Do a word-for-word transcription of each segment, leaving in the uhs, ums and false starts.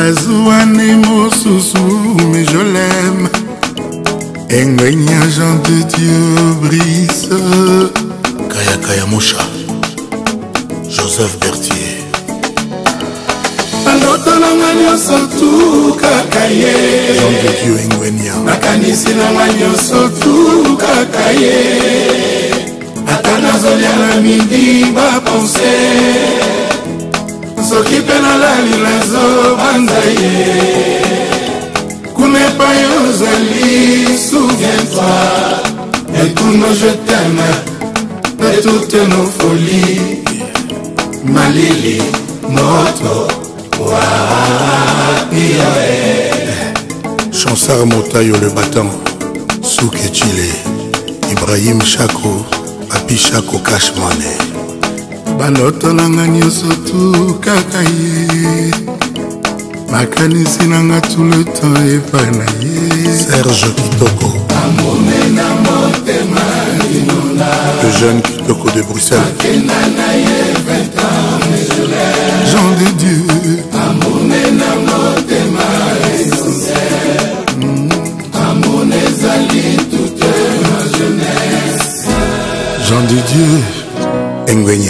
Azouane Moussousou, mais je l'aime. Engwenya Jean de Dieu Brice. Kaya Kaya Moucha, Joseph Berthier. Aloto nanga nyonso tu kakaye. Jean de Dieu Engwenya. Nakanisi nanga nyonso tu kakaye. Ata nazolia na midi bapense. Soki pe nalali nazobanza ye. Kunepa yo ozali, souviens-toi. Et tous nos je t'aime, de toutes nos folies. Malili, moto, wapi yae. Chansar Motayo le battant, Souké Chile, Ibrahim Chako, Papi Chako Cashmane. Banoto nanga nyonso tu kakaye. Makanisi nanga tout le temps epai na ye. Serge Kitoko, Amone na motema linona. le jeune Kitoko de Bruxelles. Akena na ye vingt ans mais je l'aime. Jean de Dieu. Amone na motema essentiel. Amone zali toute ma jeunesse. Jean de Dieu Engwenya.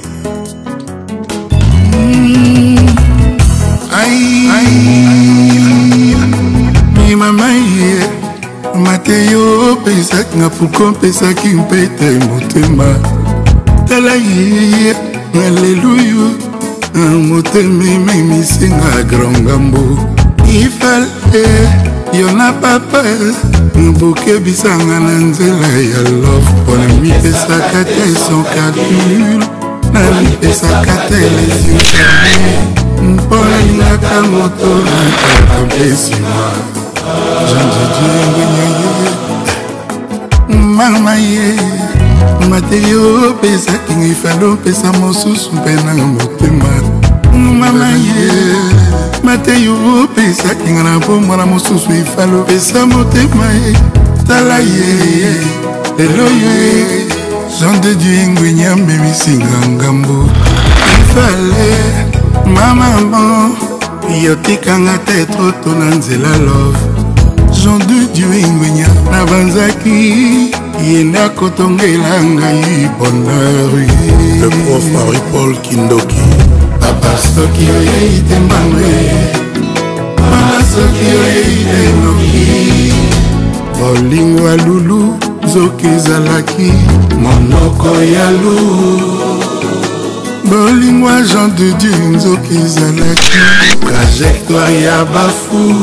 Mi mama ye Mateo pesak nga puko pesaki mpete motema. Tala ye Alleluya motema ememisi nga grangambo. Ifale yona papa bokebisanga na nzela ya love. Pona mipesaka te son calcul. Na mipesaka te les yeux. Mpona lingaka moto nakaka mpesima. Jean de Dieu Engwenya ye. Mama ye Mateo pesaki nga ifalo pesa mosusu mpe na motema. Mama ye Mateo pesaki nga na bombo na mosusu ifalo pesa motema ye. Tala ye lelo ye Jean de Dieu Engwenya mbemisi nga ngambo. Ifale maman, yotikanga te troto na nzela love. Jean de Dieu Engwenya na banzaki yenda kotongela ngai bonheur. Le prof Marie-Paul Kindoki. Papa soki oyei te mbangwe, mama soki oyei te noki. Bolingo ya lulu nzoki ezalaki monoko ya lulu. Bolingwa Jean de Dieu nzoki ezalaki trajectoire ya bafu.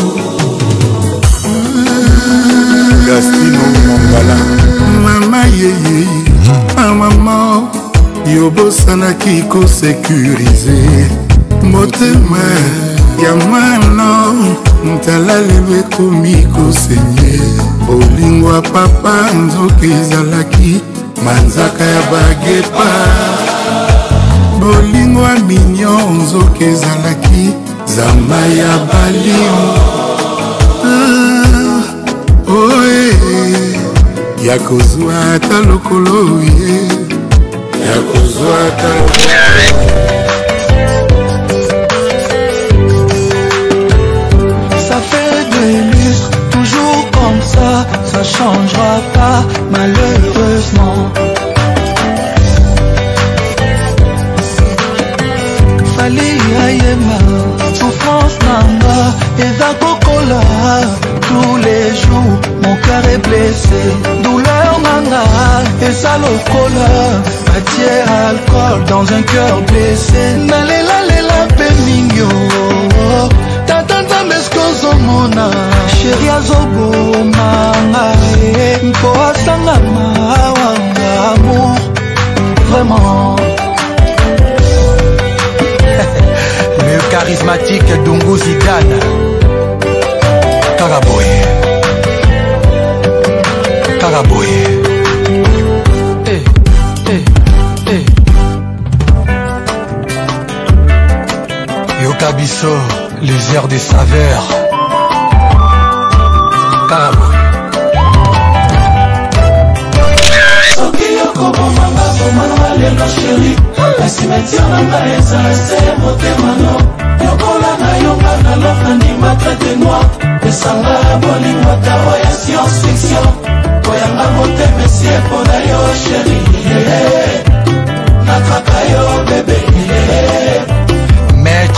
Gastino Mongala. Mama yeye mama yobosanaki kosekurize motema ya mwana. Ntala lelo ekomi kosenye. Bolingwa papa nzoki ezalaki manzaka ya bagepa. Bolingwa mignon nzoki ezalaki zamba ya balio. Ah, oe ya kozwa ata lokolo ye. Ya kozwa ata lokolo. Ça fait des lustres, toujours comme ça. Ça changera pas malheureusement. Souffrance nanga eza kokola. Tous les jours mon cœur est blessé. Douleur nanga eza lokola. Matière alcool dans un cœur blessé. Nalela lela pe migno. Tatanta meskozo mona. Chéri azobo manga. Mpo asanga mawanga amour. Vraiment. Le charismatique Dungu Zidane. Karaboy. Karaboy. Eh, eh, eh. Yokabiso, les airs des saveurs. Karaboy. Chérie, la cimetière n'a pas les motema no. Yokola na yonga na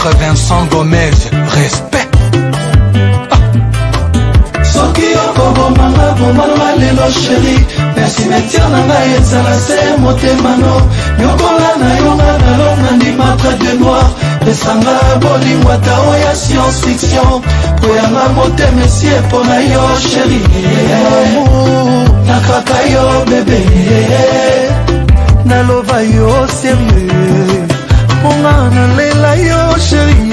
Maître Vincent Gomez, respect. Soki okobomanga bomanga lelo chéri, merci metière na ngai ezala se motemano, nyokola na yonga na longa ndima trait de noir, pesanga bolingo ata oya science fiction, koyanga motema esie mpo na yo chéri, nakaka yo bebe, naloba yo sérieux, ponga nalela yo chéri,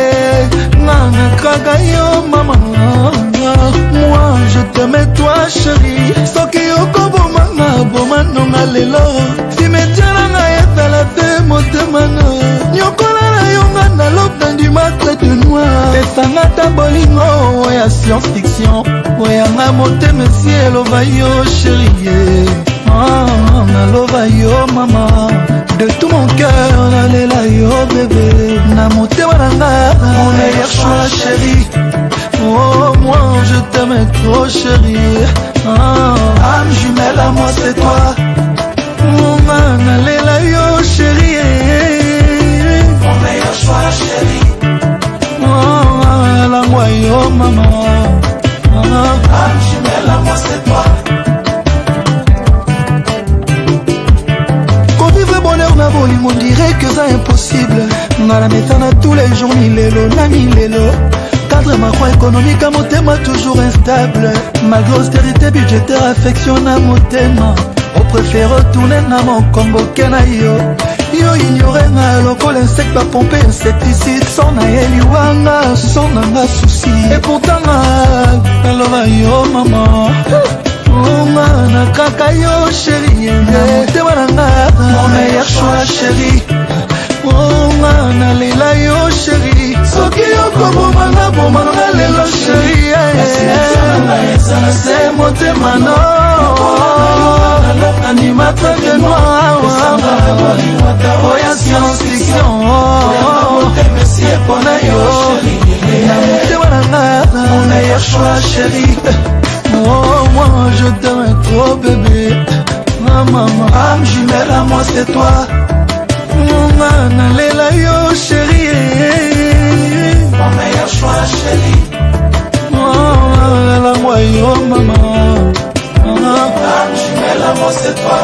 nakaka yo mama. Moi je t'aime toi chérie, soki okobomanga bomanonga lelo, simetiananga ezala te motemana, nyokola na yonga na lobe ndima trait de noir, pesanga ta bolingo oya science fiction, oyanga motema esi eloba yo chérie, ah, naloba yo mama, de tout mon cœur nalela yo bébé, na motema nanga mon meilleur choix chérie. Oh moi je t'aime trop chérie, ah, âme jumelle à moi c'est toi, mon man alela yo chérie, mon meilleur choix chérie, oh la moi yo maman, ah, âme jumelle à moi c'est toi. Convivre bonheur na bolingo on dirait que c'est impossible, na la méthane tous les jours ni lelo na ni lelo. Cadre macro économique à motema toujours instable, malgré austérité budgétaire affection à motema, on préfère retourner na mon combo kena yo, yo ignorer na local insecte pas pomper insecticide, son na eliwanga son na souci, et pourtant na lova yo maman, oh mana kaka yo chérie, na motema nanga mon meilleur choix chérie. Oh mana lela yo chérie, soki okobomanga bomanga lelo chérie, c'est motema no, anima trait de noir, oya science fiction, pona yo, na motema nanga mon meilleur choix chérie. Oh moi je t'aime trop bébé, ma maman, âme jumelle à moi c'est toi. Nalela yo chérie, mon meilleur choix chérie, oh la moi yo maman, âme jumelle à moi c'est toi.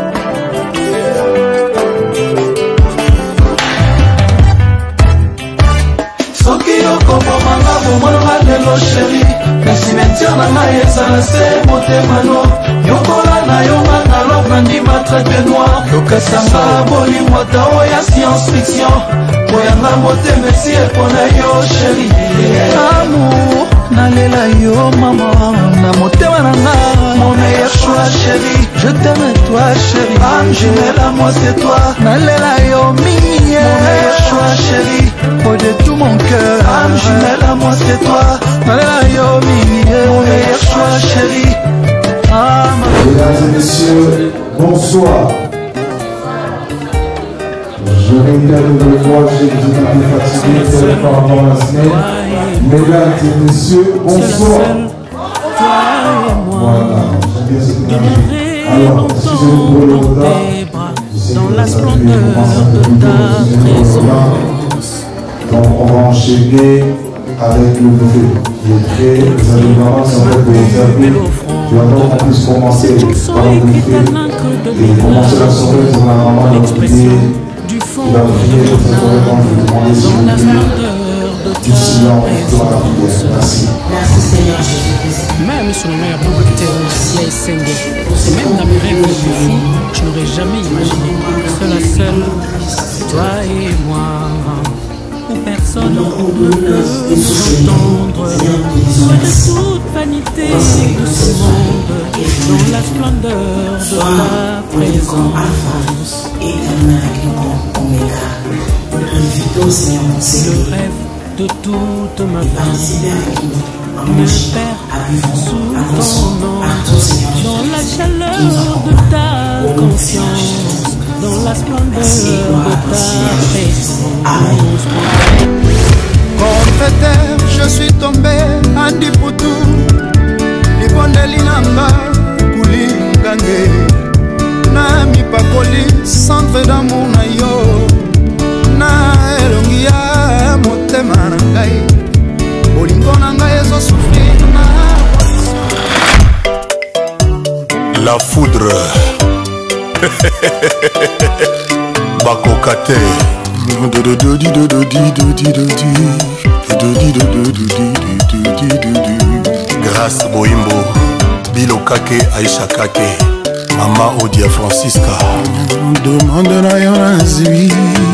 Soki okobomanga bomanga lelo chérie, merci metière na ngai ezala se motemano, nyokola na yonga na lobe na ndima trait de noir, yokasanga bolingo ata oya science fiction, koyanga motema esi epona yo chérie, amour nalela yo mama, na motema nanga mon meilleur choix chérie, je t'aime toi chérie, âme jumelle à moi c'est toi, nalela yo mini, mon meilleur choix chérie, oh de tout mon cœur, âme jumelle à moi c'est toi, nalela yo mini, mon meilleur choix chérie. Ah, mesdames et messieurs, bonsoir. Je réitère une fois, j'ai dit que j'étais fatigué par rapport à la semaine. Mesdames et messieurs, bonsoir. Voilà, j'aime bien cette énergie. Alors, excusez-nous pour le retard. Dans la splendeur de ta présence. Donc, on va enchaîner avec le buffet. Le prêt, vous allez vraiment s'en de réserver. Tu vas donc en plus commencer par le buffet et commencer la soirée pour la maman dans l'idée. Tu vas prier pour cette soirée quand je vais demander s'il vous plaît du silence dans la prière. Merci. Merci Seigneur Jésus-Christ. Même sur le meilleur bout de terre, et même dans mes rêves les plus fous, je n'aurais jamais imaginé seul à seul, toi et moi. Où personne ne peut nous entendre, de toute vanité de ce monde, dans la splendeur de ta présence. C'est le rêve de toute ma vie, me perd sous ton nom, dans la chaleur de ta conscience, dans la splendeur de ta présence. Contre terre, je suis tombé, Andi Poutou, Libondeli Namba, Kouli Gange, Nami Pakoli, centre d'amour na yo, na elongia bakokate grâce boyimbo bilokake aisha kake mama odia francisca demande na yo nazwi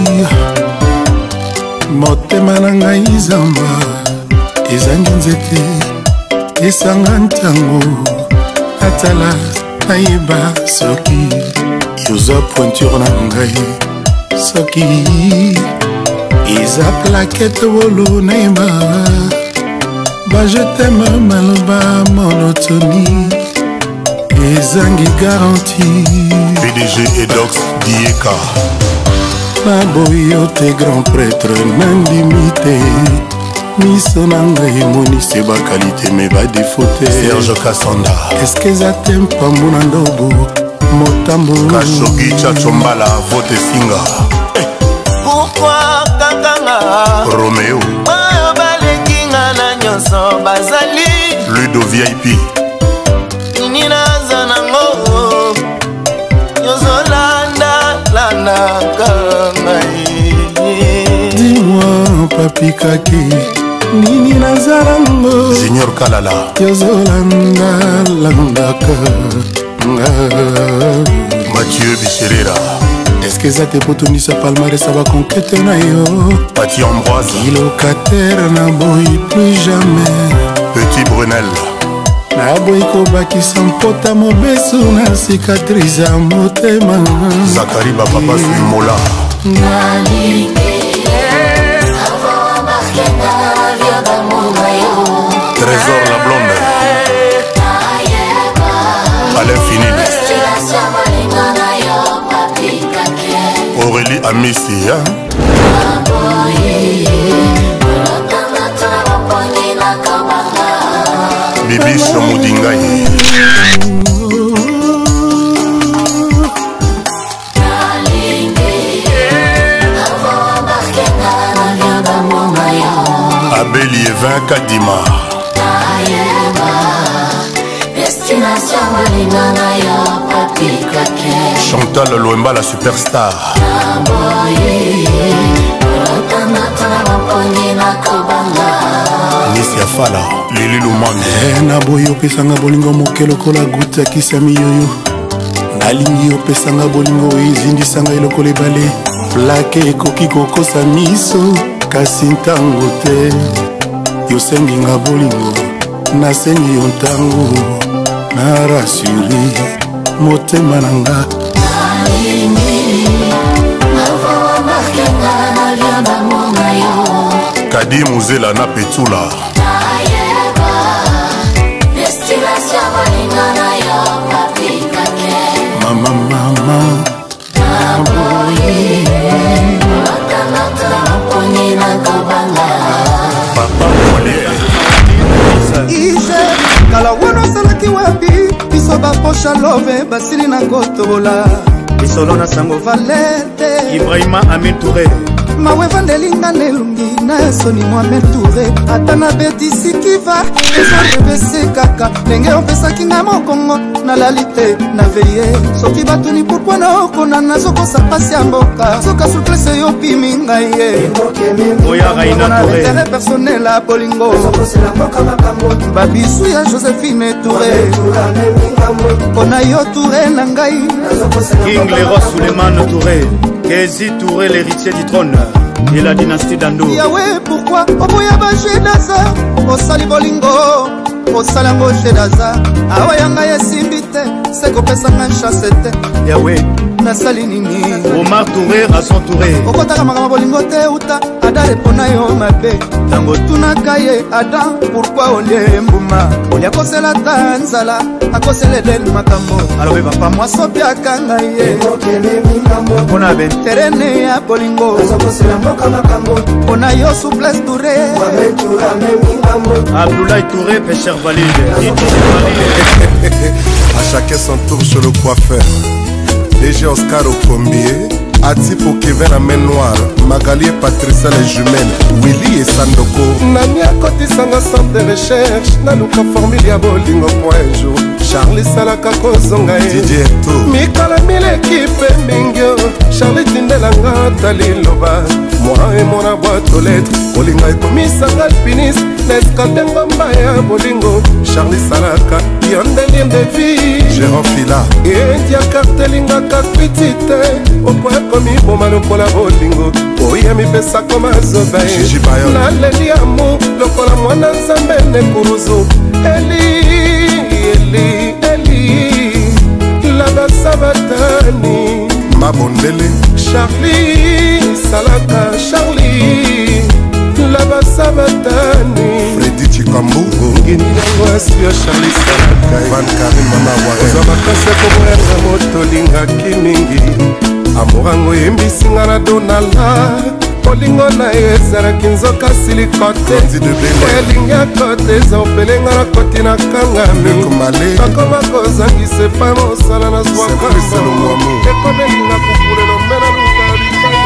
motema na ngai zamba ezangi nzete esanga ntango atala nayeba soki yoza pointure na ngai soki eza plakete wolo nayeba ba je t'aime maloba monotoni ezangi garanti P D G Edox Dieka naboyi yo te grand prêtre nandimite miso na ngai emonisi bakalite me badefo te Serge Kasanda eske eza te mpambu na ndobo motambo Kashogi Chachombala vote singa Pourquoi kakanga Romeo oyo balekinga na nyonso bazali Ludo V I P nini naza nango yozolanda landaka ngai dis-moi papi kaki nini naza nango Junior Kalala yozolanda landaka Mathieu Bicherera eske eza te potonisa palmarès ya bakonkete na yo Pati Ambroise ilocataire naboyi plus jamais Petit Brunel naboyi kobakisa mpota mobesu na cicatrice ya motema Zakari Bapapa Suimola Trésor la blonde Alain Finini Aurélie Amissi hein? Bibi Shomudingai Abel Yevin Kadima Chantal Loemba la superstar Nisia Fala Lili Lumane naboyi opesanga bolingo moke lokola gute ya kisi ya miyoyo nalingi opesanga bolingo ezindisanga elokolo ebale plake ekoki kokosa miso kasi ntango te yosenginga bolingo nasengi yo ntango na rasuri motema na nga Kadi Muzela na Petula mama mama Papa Molière ise kala wana osalaki wapi biso baposha love basili na kotobola lisolo na sango valete Ibrahima Amin Touré mawe vandelinga nelungi na soni Mohamed Touré ata na betisi kiva ezalebese kaka ndenge opesaki nga mokongo nalali te na veye soki batuni pourkui naokona nazokosa pasi ya mboka soka souplese yopimi ngai ye Oya Raina Touré intere personnel ya bolingo babisu ya Joséphine Touré mpona yo Touré na ngai King Leroy Suleiman Touré Kezi Touré l'héritier du trône et la dynastie Dando Yahweh pourquoi oboya baje daza osali bolingo osala yango je daza awa yanga yesimbi te sekopesanga chasse te Yahweh nasali nini Omar Touré Rasson Touré okotaka makambo bolingo te uta adale mpona yo mabe ntango tunaka ye adam pourkui olie mbuma olia kosela ta nzala akosela edel makambo alobe papa mwasi opiaka ngai ye mpona benterene ya bolingo mpona yo souplesse Touré Abdoulaye Touré Pécher Valide À chacun son tour chez le coiffeur D G Oscar Okombier Ati pour Kevin la main noire, Magali et Patricia les jumelles, Willy et Sandoko. Nani a côté sanga centre de recherche, Naluka formule ya bolingo point jour. Charlie Salaka Kozonga Didier Eto Mikala mille équipe mingyo Charlie Tindelanga Taliloba Moi et mon boîte aux lettres Bolinga et Komisanga Alpinis Neskaldengo Mbaya Bolingo Charlie Salaka Yondelien de vie Jérôme Fila Et Dia Cartelinga Kakpitite Opo Komi Bomano Kola Bolingo Oya mi pesa koma zobae Gigi Bayon Naleli amu Lokola mwana nzambe ne kuruzu Eli Eli, Eli, Laba Sabatani Mabondele Charlie, Salaka, Charlie Laba Sabatani Freddy Chikambu Ngini nango asio Charlie Salaka Van Karim Mama Warren Oza makase komoyanga moto lingaki mingi Amorango yembisinga na donala Olingo na ye ezalaki nzoka silikote elingi akote eza opelenga na koti na kangami akoma kozangisa epai mosala na zwakamo ekomelinga kukulelo mbena lutabitani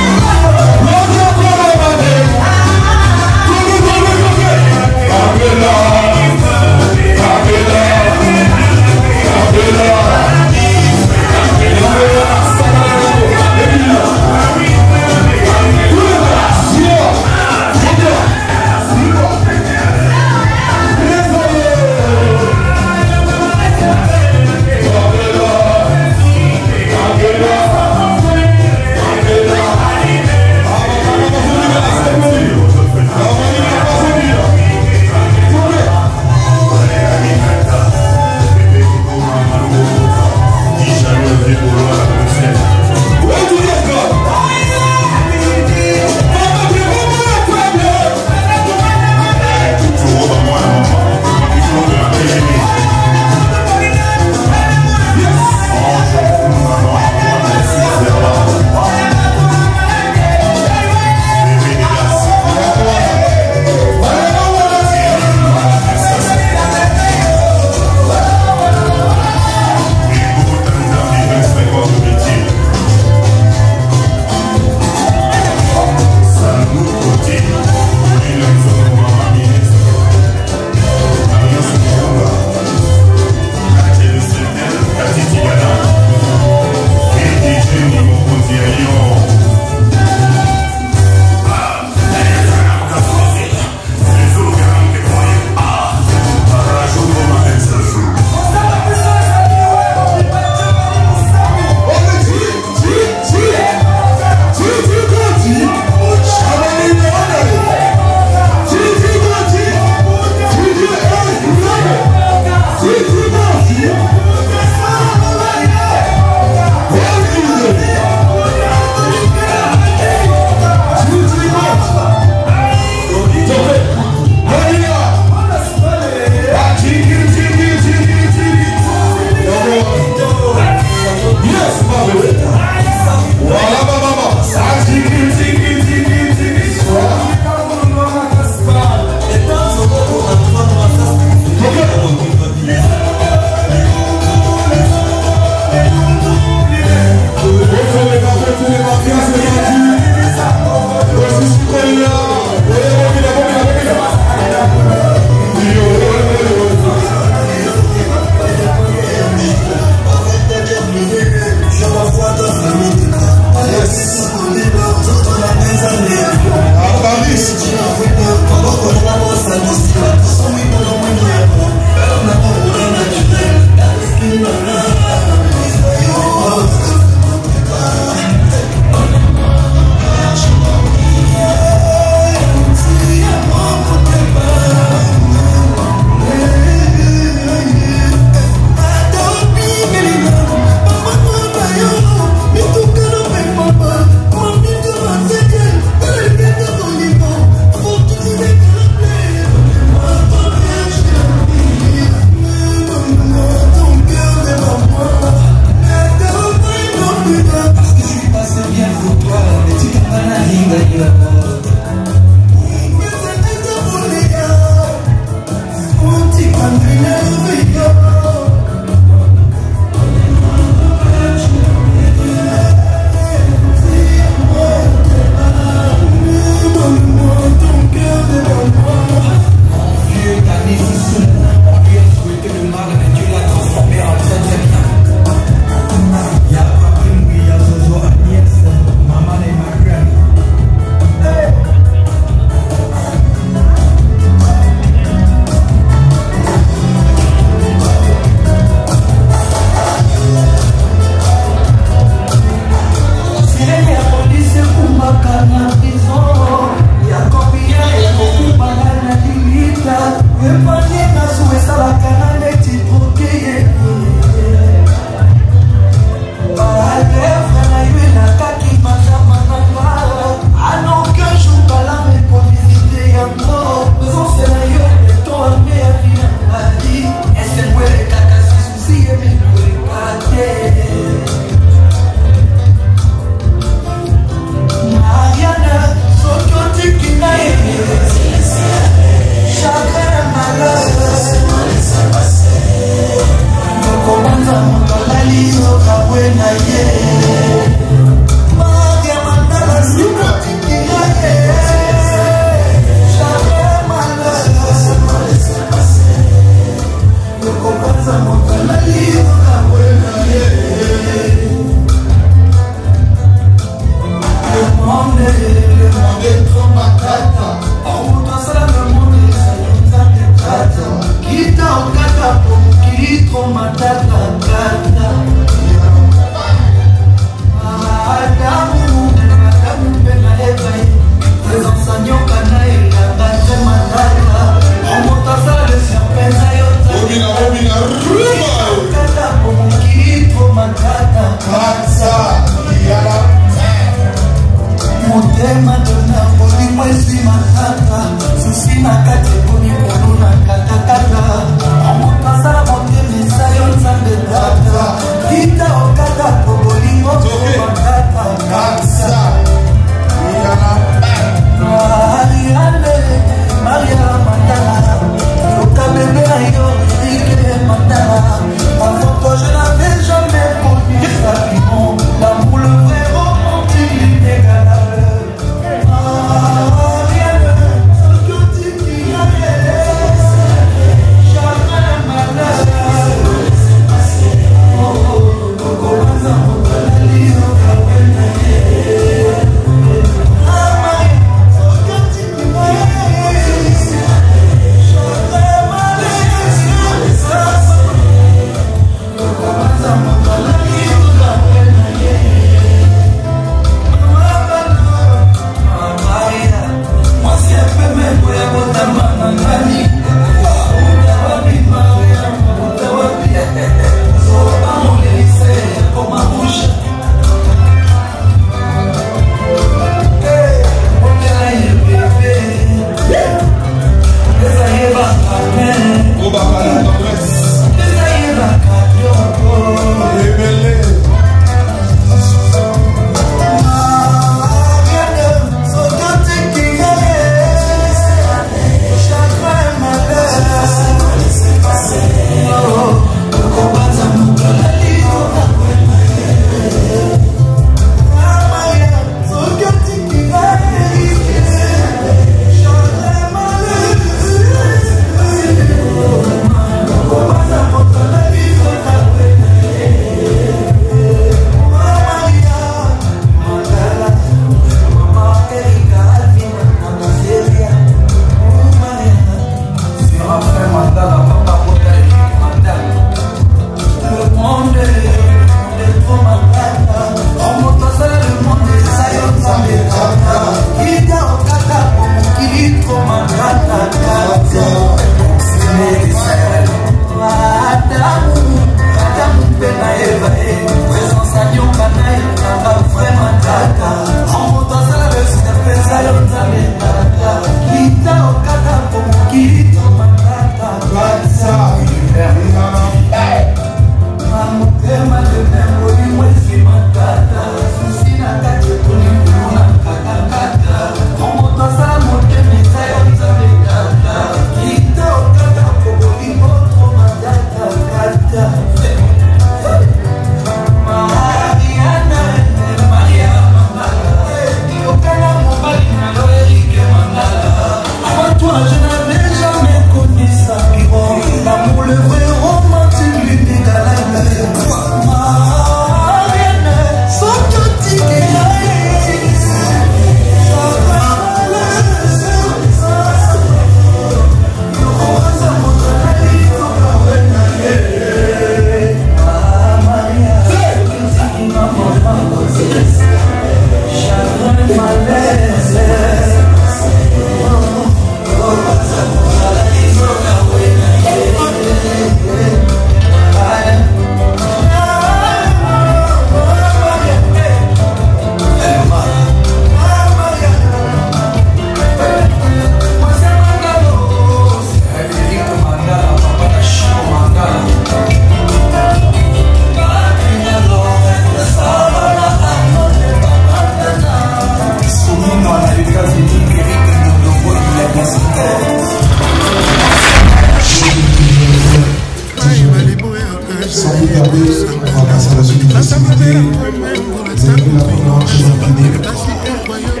Nous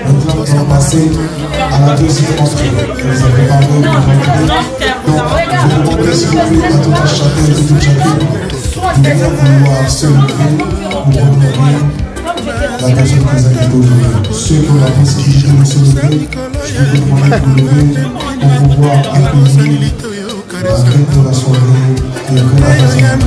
on va passer à la deuxième entrée. Vous avez parlé, vous avez validé. Donc, je vous demande s'il vous plaît, à tout un chacun et toute chacune, de bien vouloir se lever pour honorer la personne que vous avez honorée. Ceux qui ont la possibilité de se lever, je vais vous demander de vous lever pour pouvoir accueillir la fête de la soirée et que la personne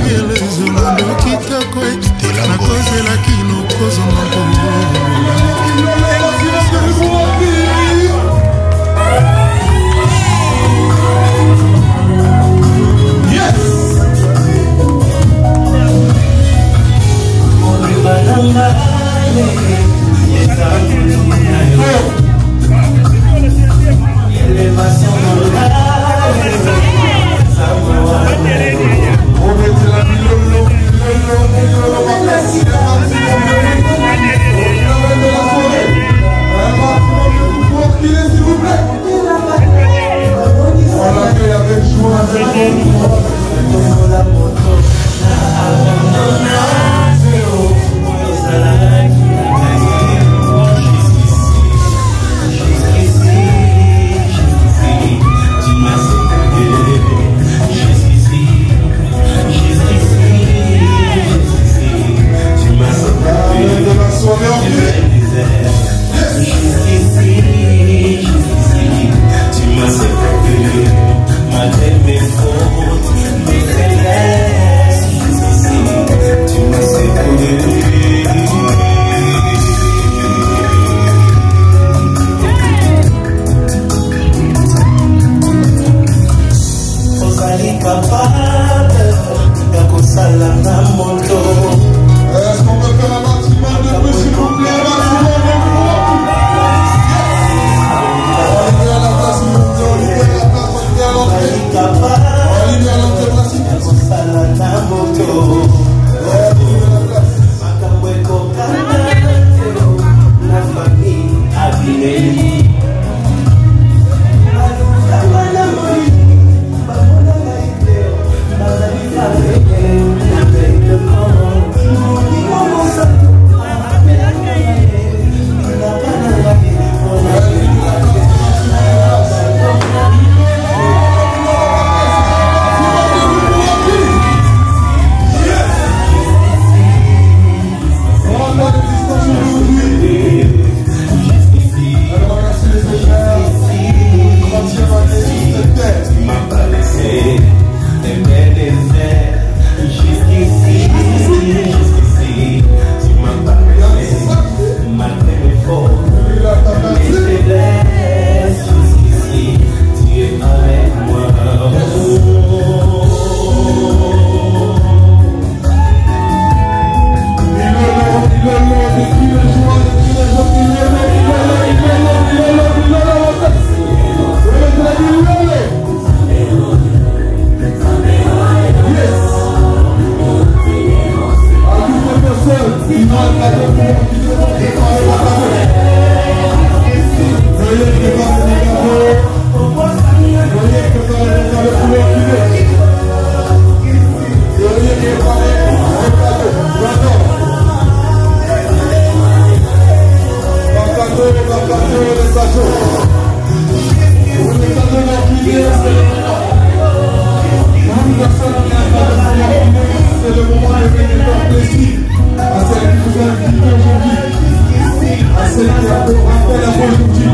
c'est le moment de venir faire plaisir à celle qui vous a invité aujourd'hui, à celle qui a rappelé la politique.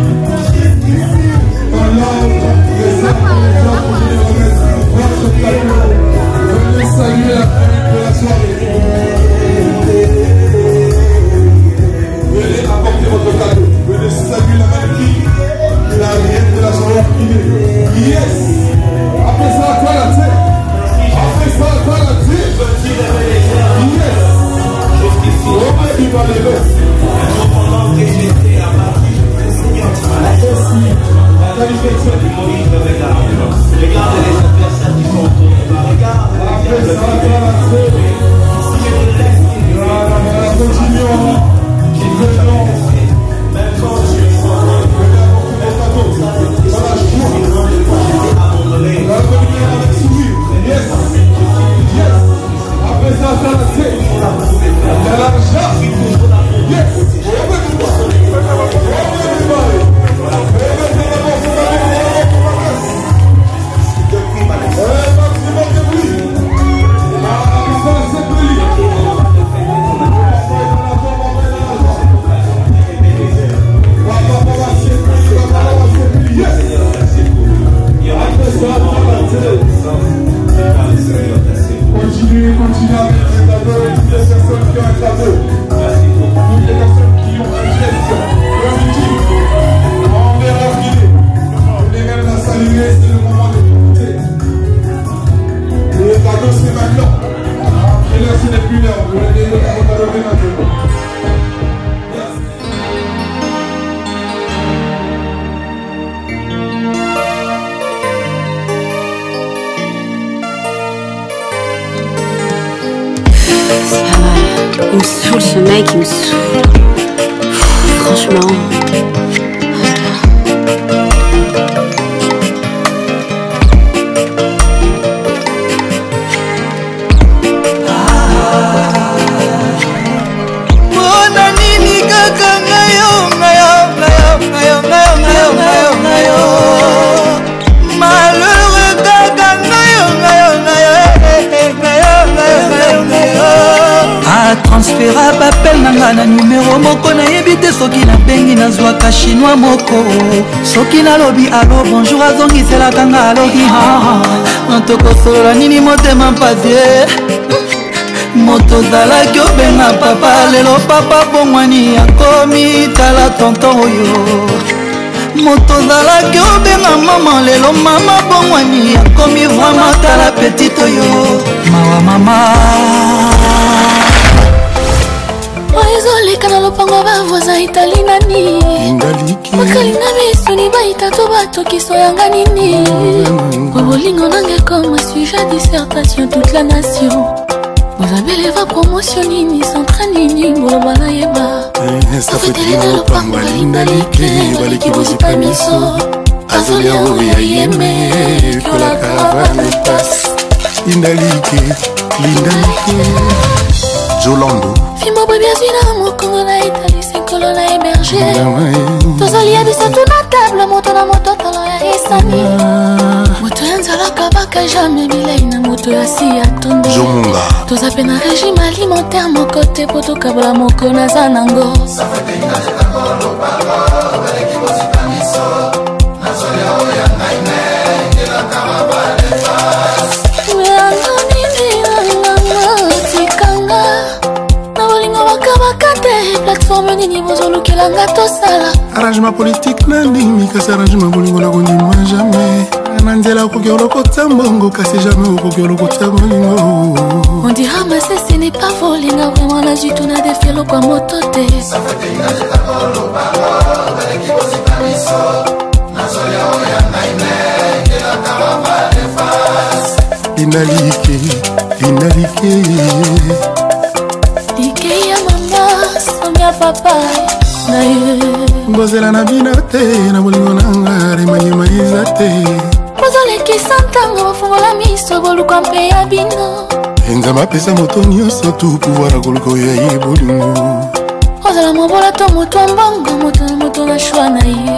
Dans l'ordre des armes et des armes que je les remercie, votre plateau, venez saluer la famille de la soirée. Venez apporter votre cadeau, venez saluer la magnifique et la reine de la soirée privée. Yes! Après ça, toi la tête. Après ça, toi la tête. Yes! Oh, il va les lever. Pendant que j'étais à Paris, le Seigneur m'a dit la qualification du Moïse de regard. Regarde les adversaires qui sont autour de toi. Regarde. Après ça, toi la tête. Si je te laisse, voilà, continuons. Continuons. Même quand je suis sans moi, yes, yes. Après ça, ça la tête. Il y a l'argent. Yes. continuez, continuez avec les cadeaux et toutes les personnes qui ont un cadeau. Toutes les personnes qui ont un geste positif. On verra filer. On est même à saluer, c'est le moment de profiter. Les cadeaux, c'est maintenant. Et là, ce n'est plus l'heure. Vous allez donner vos cadeaux maintenant. Il me saoule ce mec, il me saoule. Franchement. Mona nini kaka ngayo ngayo ngayo ngayo ngayo ngayo ngayo ngayo. Malheureux kaka ngayo ngayo ngayo ngayo ngayo ngayo. A transfera bapel nanga na numero moko nayebi te soki nabengi nazwaka chinois moko soki nalobi alo bonjour azongiselaka nga alobi natokosolola nini motema mpavie moto ozalaki obenga papa lelo papa bongwani akomi tala tonton oyo moto ozalaki obenga mama lelo mama bongwani akomi vraimen tala petite oyo mawa mama ezoleka na lopango bavoisin itali nani bakalinga misuni baita to batokiso yanga nini bolingo nanga comme sujet dissertation toute la nation bozabeleva promotion nini centra nini boloba nayeba safeteli na lopango balinda like baleki bozipa miso azolia oyo yayeme kola caravane passe indalike lindalike Jolando Fimo bebiazwi na mokongo na Italie senkolo na héberger tozali ya biso tuna table moto na moto tolo ya esani moto ya nzalaka baka jamais bilei na moto ya si ya tondo toza pe na régime alimentaire moko te po tokabola moko naza nango plateforme nini bozolukelanga tosala arrangement politique nandimi kasi arrangement bolingo na kondima jamais na nzela okoki olokota mbongo kasi jamais okoki olokota bolingo on dira mase ce n'est pas volinga vraiment na jitu na defielo kwa moto te linalike linalike ya papa na ye bozela na bino te na bolingo nanga remanyemaiza te bozolekisa ntango bofungola miso boluka mpe ya bino enzambe apesa moto nyonso tu pouvoir akoluka oyo yaye bolingo ozala mobola to moto ya mbongo moto na moto na shwa na ye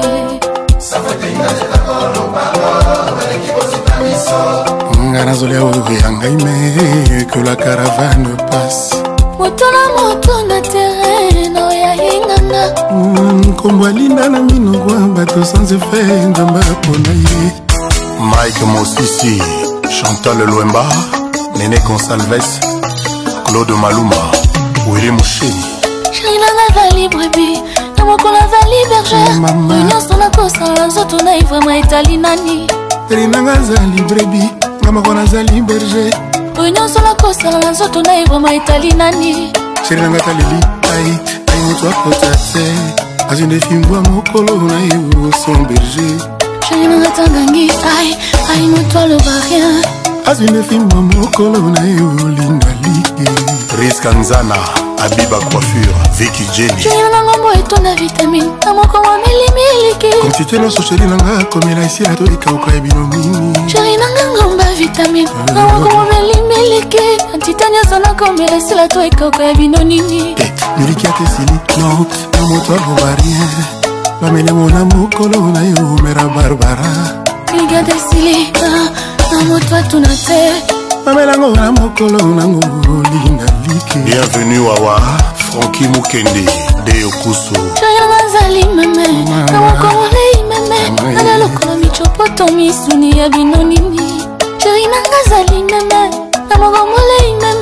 nga nazolia oyo ya ngai me que la caravane passe moto na moto na terrain na oya hinganga nkombo alinda na minokwa bato sans effet nzamba mpona ye Mike Mosisi, Chantal Loemba, Nene Consalves, Claude Maluma, Willy Moucheni chéri nanga azali brebi na mokolo azali berger oyo nyonso nakosala nzoto na ye vraiment etali nani chéri nanga azali brebi nga mokolo azali berger oyo nyonso nakosala na nzoto na ye vraiment etali nani chéri nanga taleli ai ai moto akota te azwi ndefimbwa mokolo na ye son berger chéri nanga tangangi ai ai moto aloba rien azwi ndefimbwa mokolo na ye olinda like Riska Nzana, Abiba Coiffure, Vicky Jenny chéri nanga mbo etonda vitamine na moko mwa milimiliki kontite nyonso chéri nanga komela esila to ekauka ya bino mingi chéri nanga ngomba vitamine na moko mwa milimiliki kontite nyonso nakomela esila to ekauka ya bino nini miliki ate sili no na moto aloba rien bamelemo na mokolo na ye omera barbara miliki ate sili na moto atuna te bamelango na mokolo nango olinda like Bienvenue Wawa, Frankie Mukende, Deo Kuso chéri nanga azali meme na moko molei meme ana lokolo michopoto misuni ya bino nini chéri nanga azali meme na moko molei meme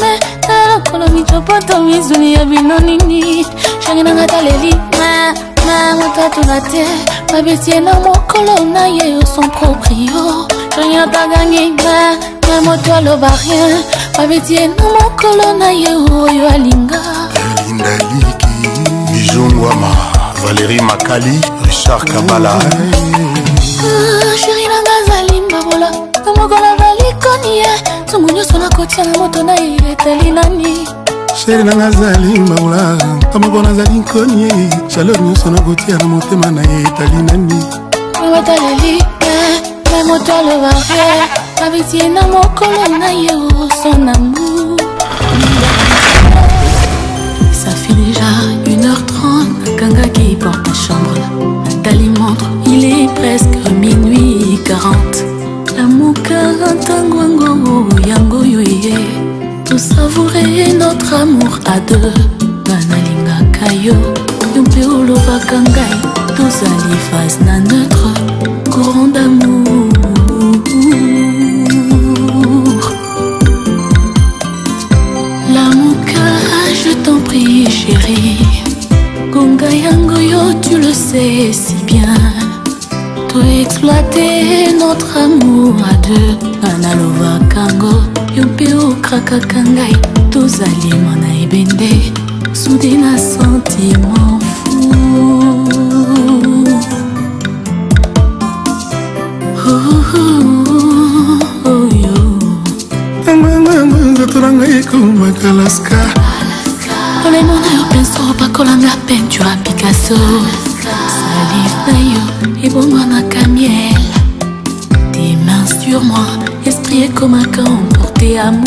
mokolo michopoto mizuni ya bino nini shangi nanga taleli ma ma moto atuna te babetie na mokolo na ye son proprio shangi atagangi ma ma moto aloba rien babetie na mokolo na ye oyo alinga Linda Liki Bijongwama Valérie Makali Richard Kabala Chérie nanga zali mbabola kamokola valikonie songo nyonso nakotia na moto na ye etali nani Chérie nanga zali mbabola kamokola zali nkonie chaleur nyonso nakotia na motema na ye etali nani mataleli me moto aloba rien babetie na mokolo na ye son amour. Ça fait déjà une heure trente, Kanga qui porte la chambre. Nathalie montre, il est presque minuit quarante. La mouka tangwango yango yoye. Tout savourer notre amour à deux. Banalinga kayo, yumpe ulova kangai. Tous ali face na neutre courant d'amour. Je t'en prie chérie Gonga yango yo tu le sais si bien Toi exploiter notre amour à deux Analova kango Yompeo kraka kangai Tozali mana ebende Soudena sentiment fou Oh oh oh oh yo Nzatoranga ekuma kalaska Ole mona yo penso pakolanga peinture à Picasso Salive na yo ebongwa na camiel Tes mains sur moi esprit est comme un camp porté amour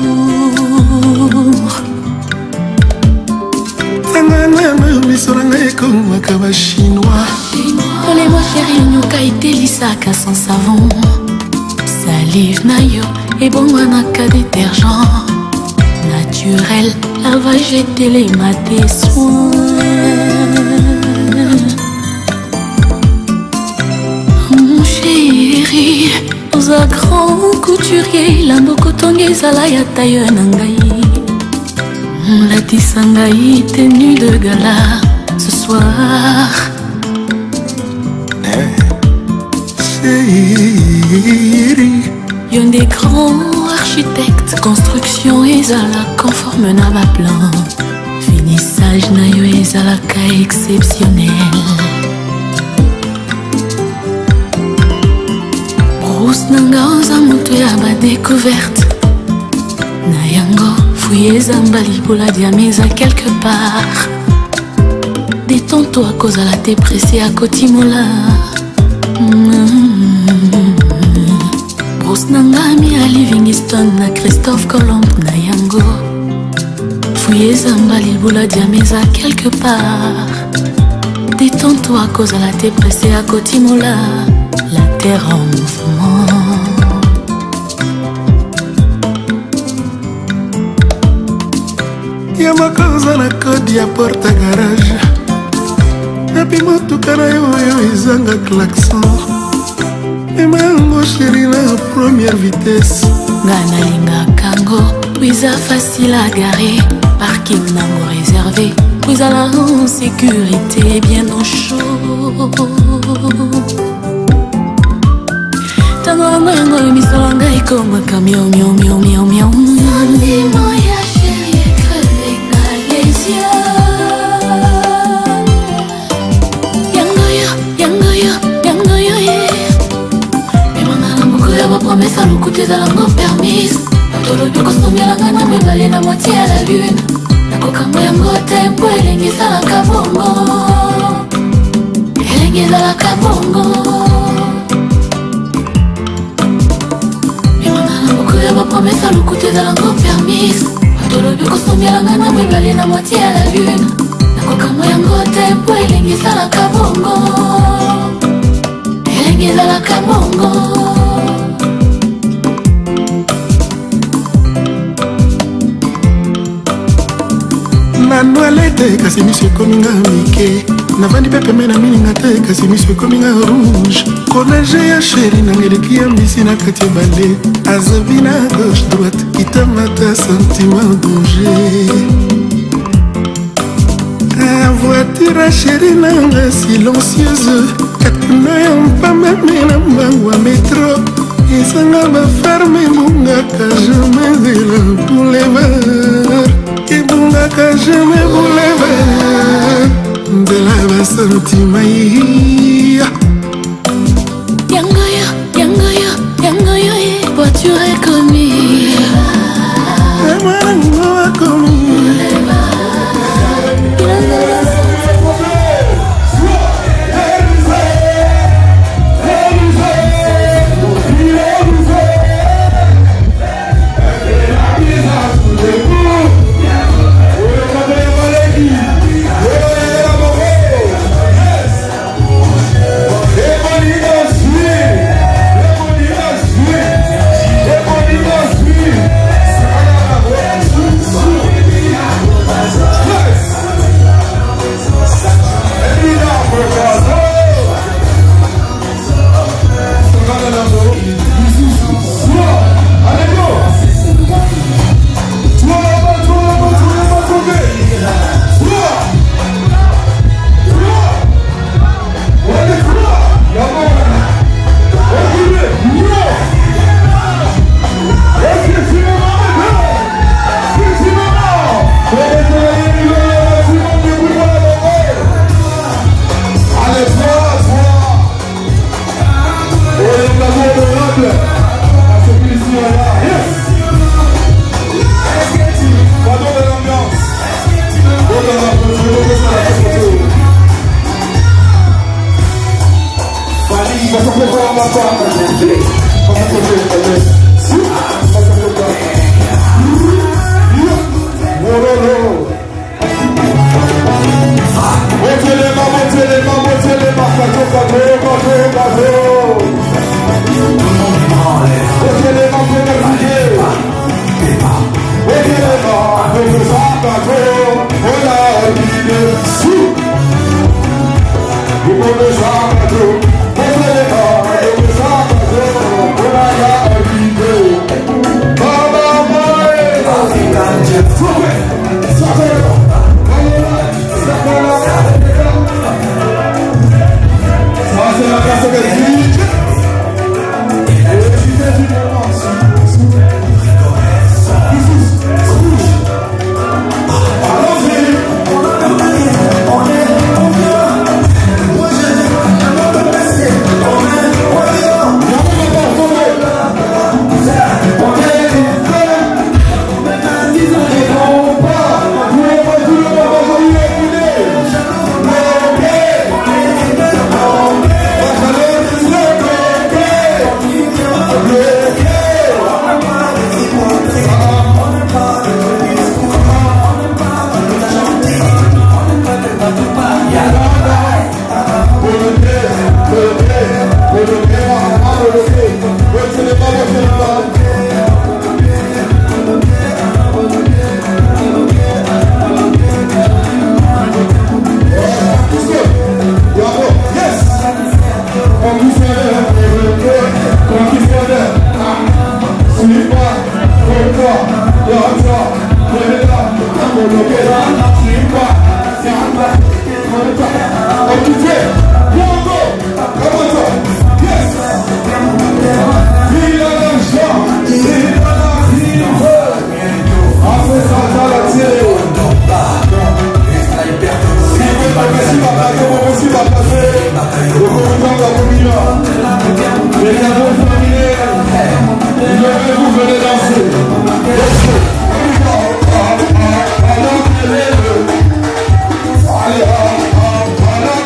Tangana misoranga ekoma kaba chinois Ole moi chérie nyoka itelisaka sans savon Salive na yo ebongwa na ka détergent Naturel, lavage et téléma tes soins. Mon chéri, aux a grand couturier, la mokotonge zala ya taille nangai. La tisangai tenue de gala ce soir. Chéri, y'en des grands architecte, construction ezala conforme na ba plan finissage na yo ezalaka exceptionnel Bruce nanga oza moto ya ba découverte na yango fouille ezamba libola diameza quelque part détends-toi kozala te pressé à kotimola mm. Bruce Nangami à Livingston na Christophe Colomb na yango Fouillez zamba libola diameza quelque part Détends-toi cause à la te pressé à Kotimola La terre en mouvement Yama cause na code ya porte garage Epi motuka na yo yo izanga klaxon Emango chéri na première vitesse Ngana linga kango Wiza facile à garer Parking nango réservé Wiza la en sécurité bien au chaud Tango yango yango misolanga ikoma ka miau miau miau miau miau Ndimo ya chéri crevé na les yeux Yango yo, yango yo, yango yo yeah Ma promesse à l'oukoute dans la non permise Tolo biko sombialanga na mwebale na moitié à la lune Nakokambo yango tempo elengi ezalaka bongo Elengi ezalaka bongo Emana na moko ya ba promesse à l'oukoute dans la non permise Tolo biko sombialanga na mwebale na moitié à la lune Nakokambo yango tempo elengi ezalaka bongo Elengi ezalaka bongo Nano alete kasi miso ekominga mike navandi mpe pembe na mininga te kasi miso ekominga rouge kolage ya sheri nanga eleki ya mbisi na kati ya bale azabi na gauche droite kitamata sentiment danger voiture chéri nanga silencieuse katuna ya mpamba me na mbangu ya metro ezanga bafarme ebungaka jamais de la boulevard ebungaka jamais boulevard de la basentima iya yangoyo yangoyo yangoyo voiture ekomi mwanango akomi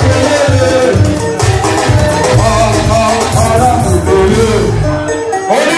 On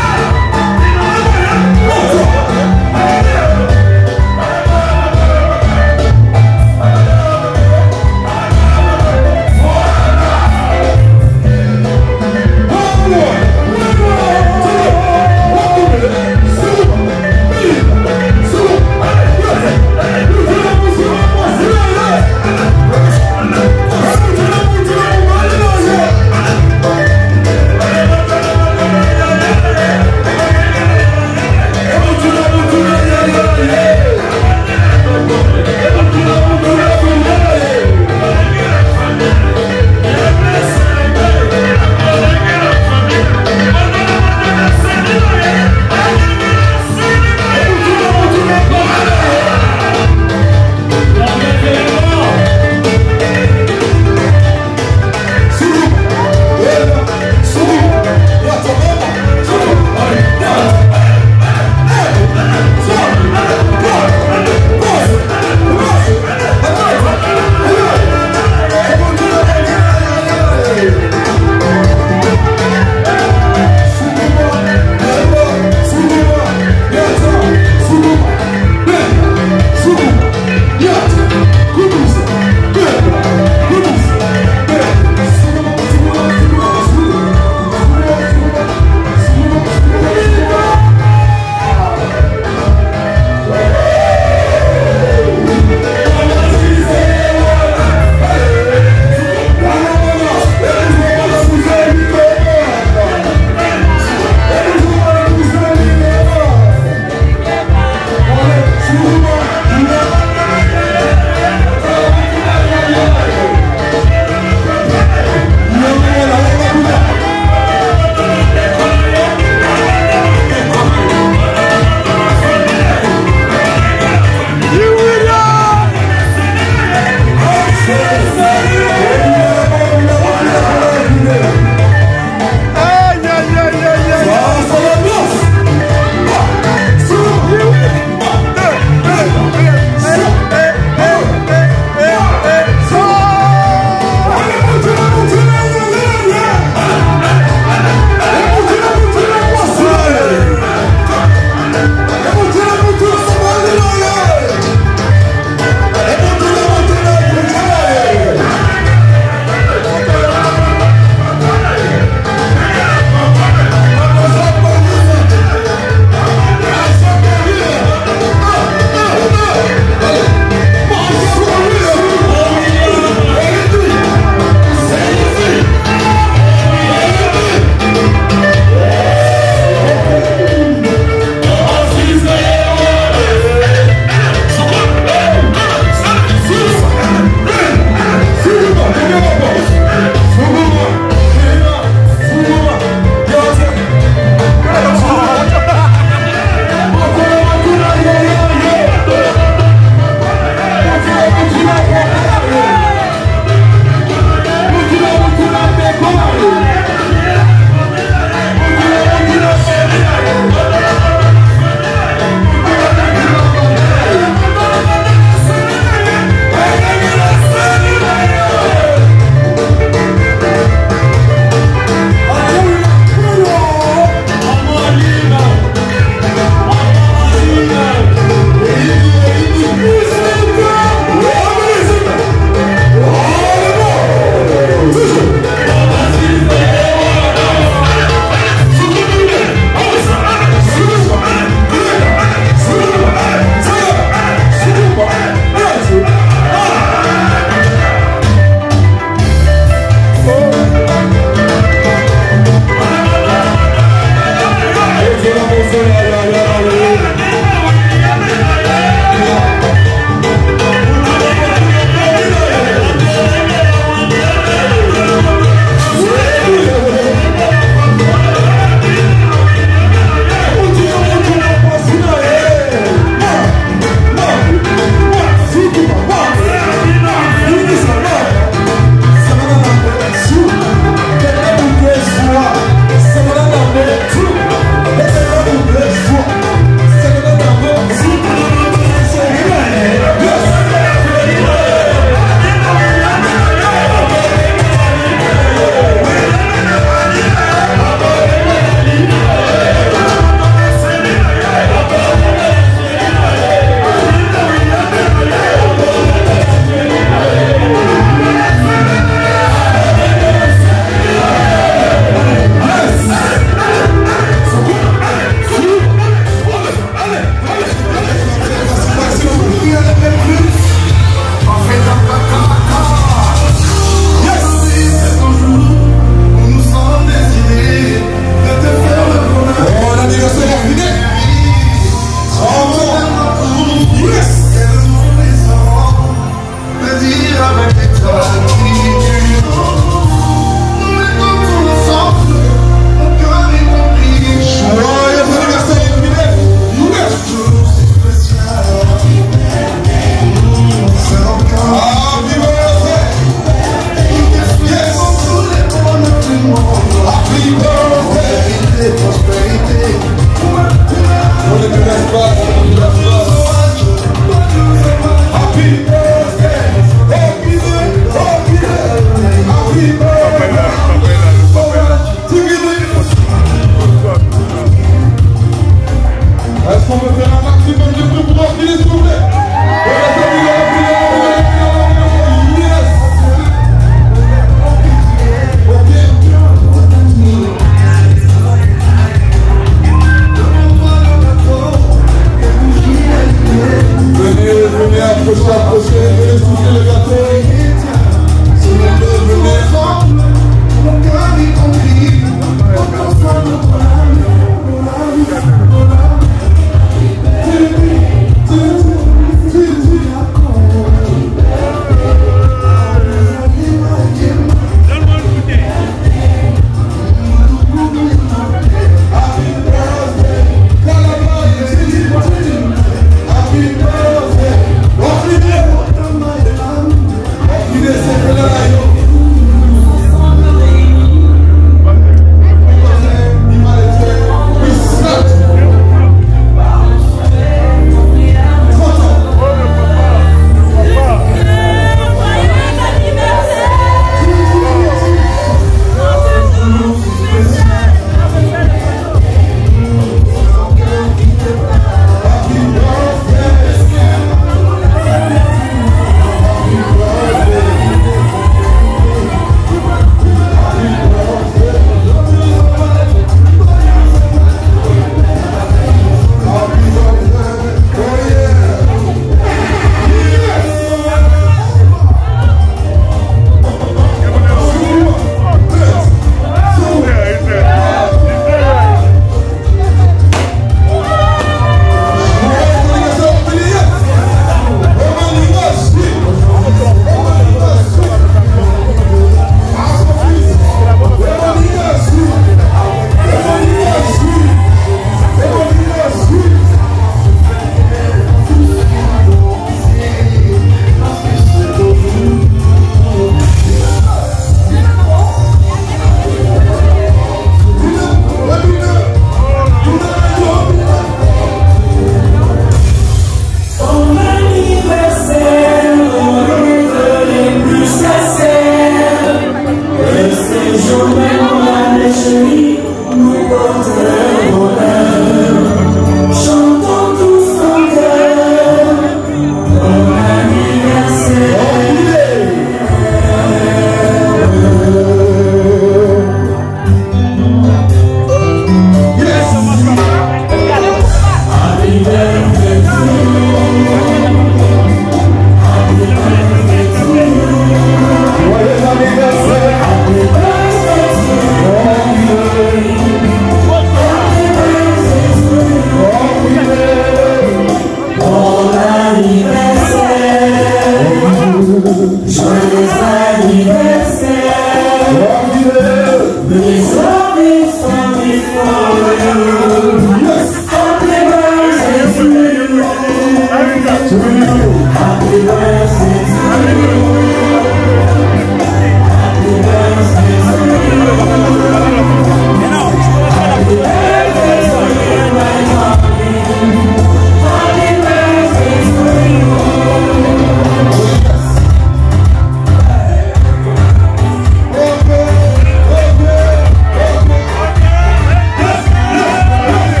Yeah.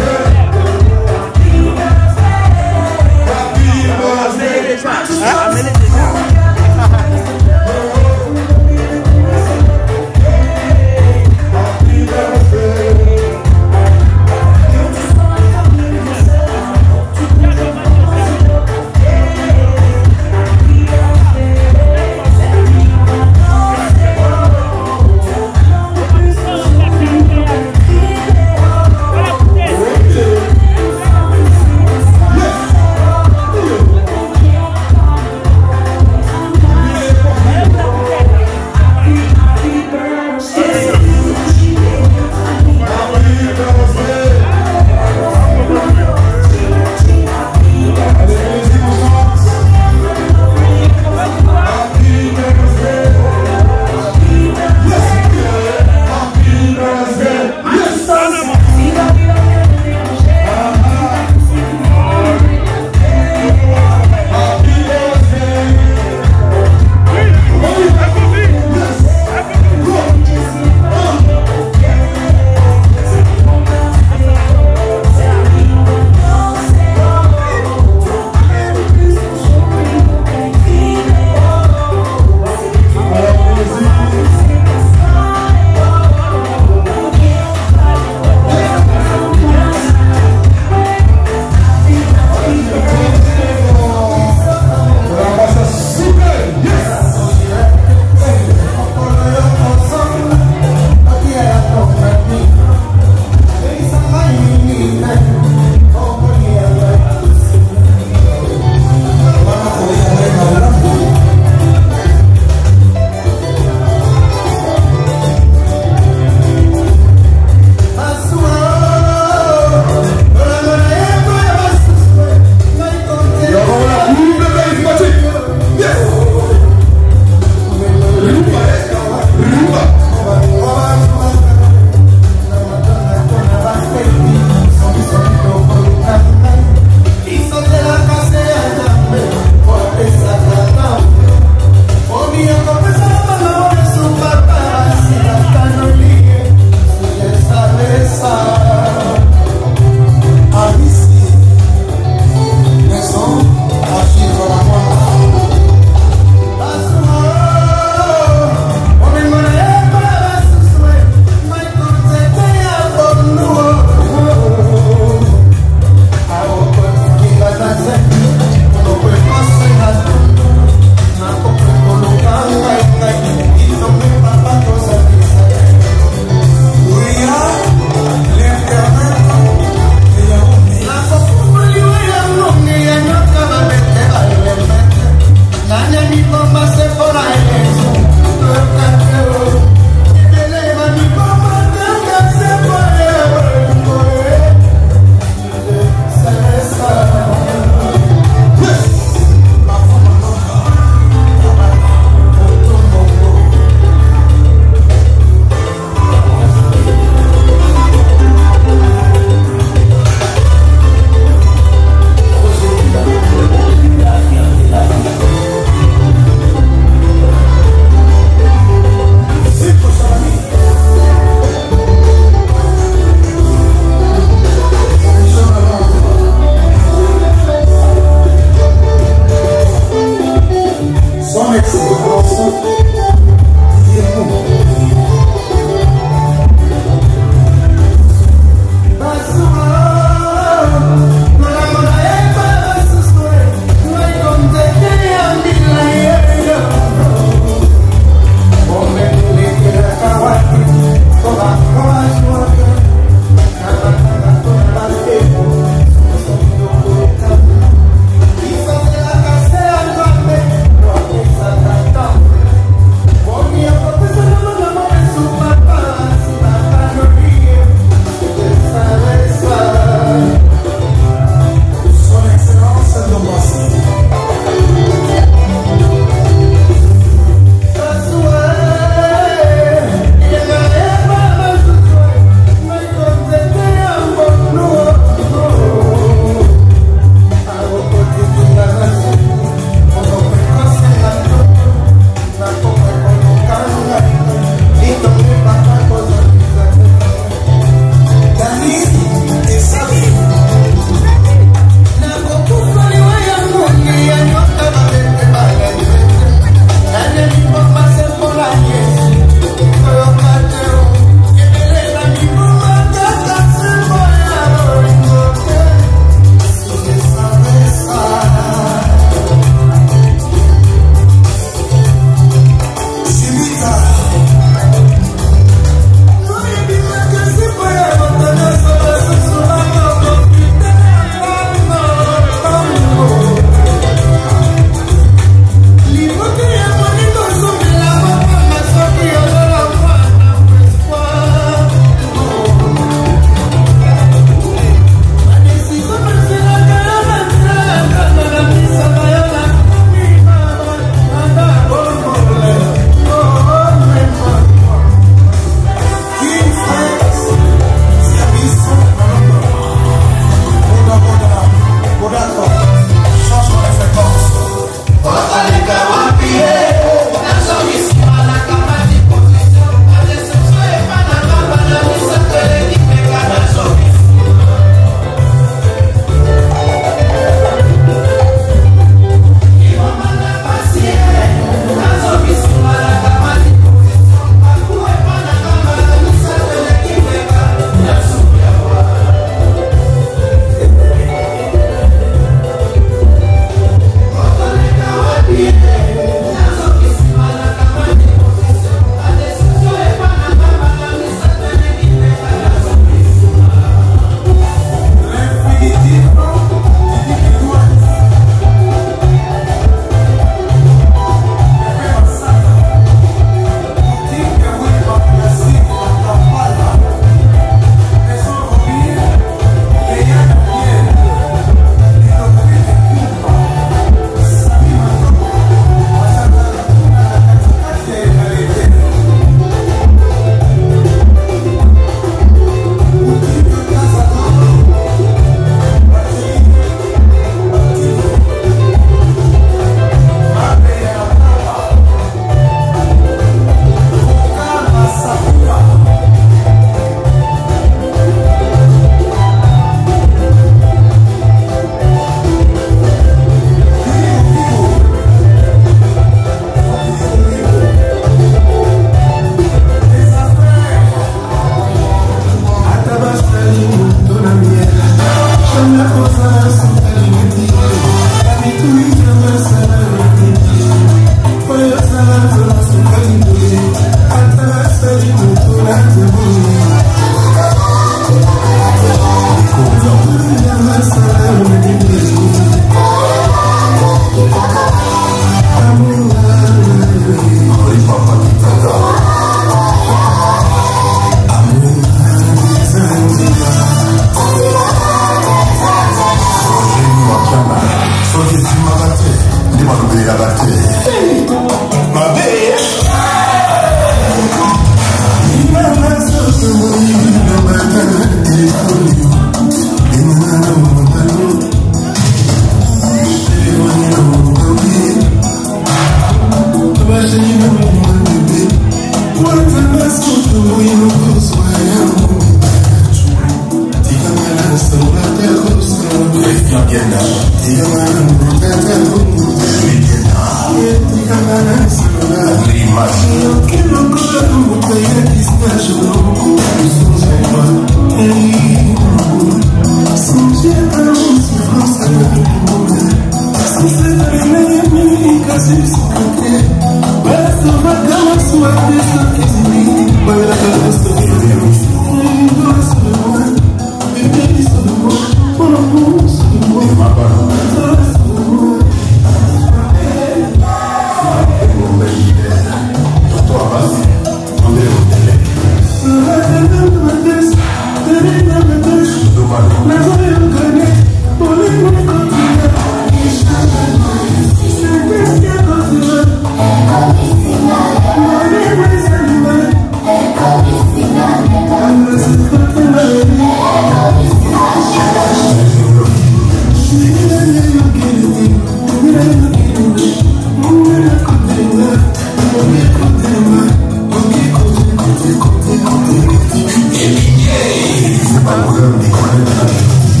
Pas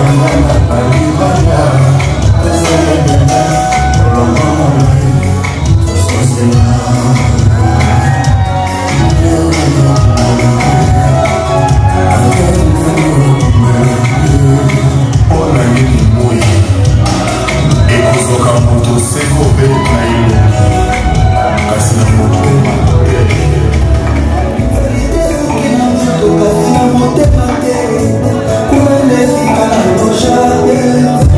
Kuna nefika na rocha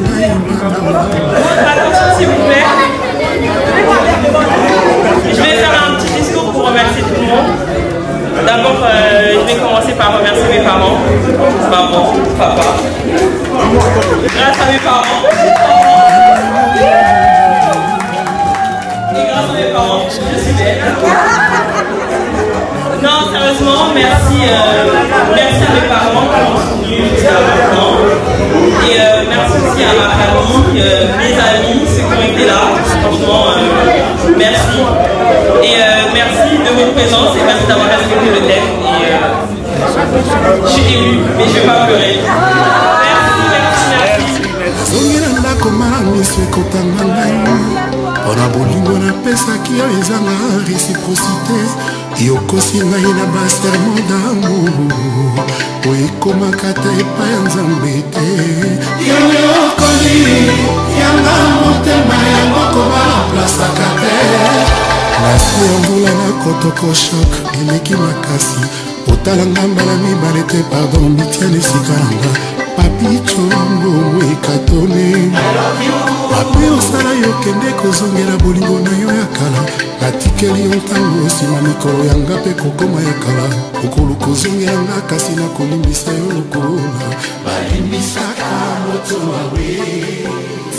s'il vous plaît. Je vais faire un petit discours pour remercier tout le monde. D'abord, euh, je vais commencer par remercier mes parents, maman, papa. Grâce à mes parents. Et grâce à mes parents, je suis belle. Non, sérieusement, merci, euh, merci à mes parents qui m'ont soutenu jusqu'à maintenant. Et euh, merci aussi à ma famille, euh, mes amis, ceux qui ont été là. Franchement, euh, merci. Et euh, merci de votre présence et merci d'avoir respecté le thème. Et euh, je suis émue, mais je ne vais pas pleurer. Merci, merci, merci. Mpona bolingo napesaki yo ezanga réciprocité yokosi ngai na baserment d'amour po ekomaka te epai ya nzambe te yo yokoli yanga motema yango kobaplasaka te nasi ya mbula na kotoko shok eleki makasi otalanga mbala mibale te pardon mitiane esikalanga papi chombo mwekatone papi osala yo kende kozongela bolingo na yo ya kala natikeli yo ntango nsima mikolo yanga mpe kokoma ya kala okolo kozongelanga kasi nakolimbisa yo lokola balimbisaka moto awe